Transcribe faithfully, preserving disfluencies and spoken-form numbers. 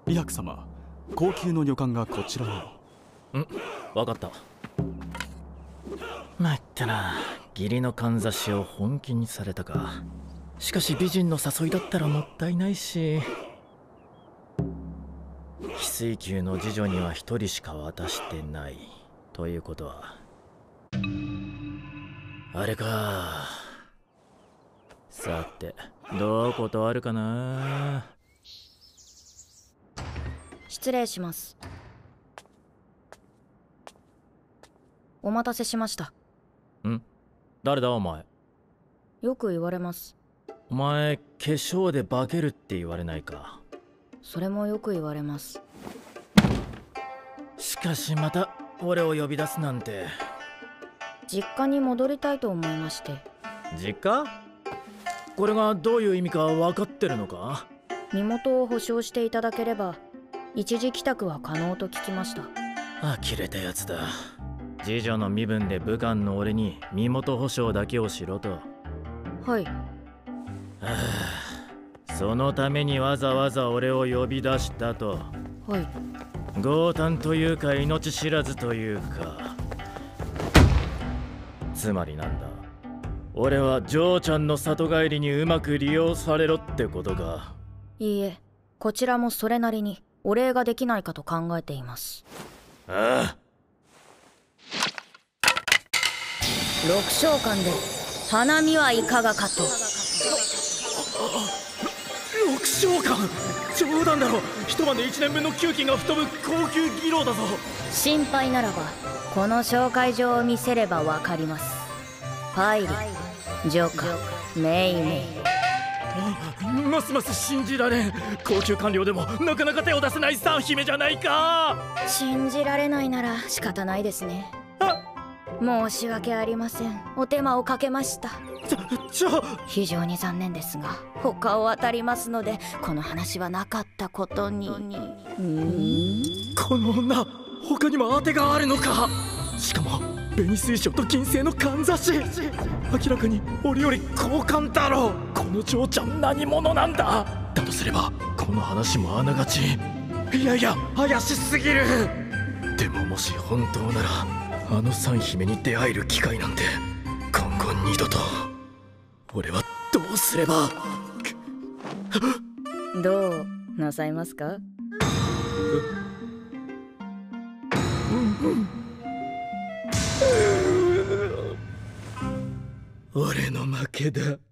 イハク様、高級の旅館がこちらを。ん、分かった。まいったな、義理のかんざしを本気にされたか。しかし美人の誘いだったらもったいないし、翡翠宮の次女には一人しか渡してないということはあれか。さてどう断るかな。 失礼します。お待たせしました。 ん？誰だお前。 よく言われます。 お前化粧で化けるって言われないか。 それもよく言われます。 しかしまた俺を呼び出すなんて。 実家に戻りたいと思いまして。 実家？これがどういう意味か分かってるのか？ 身元を保証していただければ一時帰宅は可能と聞きました。 呆れたやつだ。次女の身分で武官の俺に身元保証だけをしろと。 はい。 はあ、そのためにわざわざ俺を呼び出したと。 はい。 強盗というか命知らずというか。つまりなんだ、俺は嬢ちゃんの里帰りにうまく利用されろってことか。 いいえ、こちらもそれなりにお礼ができないかと考えています。 ああ、 六召喚で花見はいかがかと。 六召喚？冗談だろ。一晩で一年分の給金が吹っ飛ぶ高級技能だぞ。 心配ならばこの紹介状を見せればわかります。パイリ、ジョカ、メイメイ。 ますます信じられん。高級官僚でもなかなか手を出せない三姫じゃないか。 信じられないなら仕方ないですね。申し訳ありません。お手間をかけました。 ちょ、ちょ非常に残念ですが他を当たりますのでこの話はなかったことに。 この女、他にも当てがあるのか。しかも紅水晶と金星のかんざし。明らかに俺より高官だろう。この嬢ちゃん何者なんだ。だとすればこの話もあながち。いやいや怪しすぎる。でももし本当ならあの三姫に出会える機会なんて今後二度と。俺はどうすれば。 どうなさいますか？ 俺の負けだ。